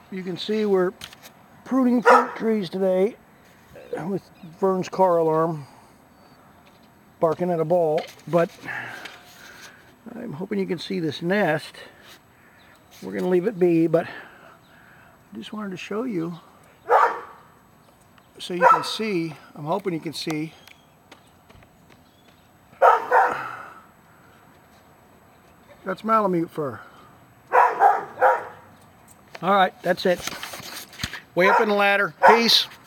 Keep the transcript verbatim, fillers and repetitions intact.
you can see we're pruning fruit trees today with Vern's car alarm barking at a ball, but I'm hoping you can see this nest. We're going to leave it be, but I just wanted to show you so you can see. I'm hoping you can see. That's Malamute fur. All right, that's it. Way up in the ladder. Peace.